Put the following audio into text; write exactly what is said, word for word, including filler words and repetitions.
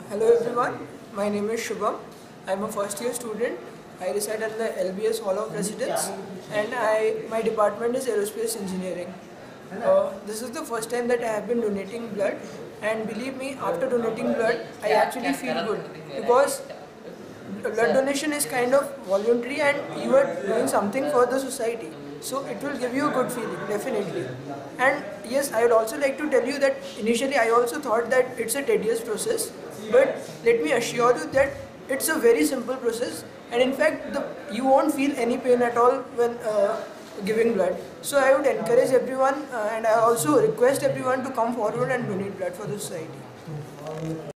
Hello everyone, my name is Shubham. I am a first year student. I reside at the L B S Hall of Residence and I my department is Aerospace Engineering. Uh, this is the first time that I have been donating blood, and believe me, after donating blood I actually feel good because blood donation is kind of voluntary and you are doing something for the society. So it will give you a good feeling, definitely. And yes, I would also like to tell you that initially I also thought that it's a tedious process, but let me assure you that it's a very simple process, and in fact the, you won't feel any pain at all when uh, giving blood. So I would encourage everyone uh, and I also request everyone to come forward and donate blood for the society.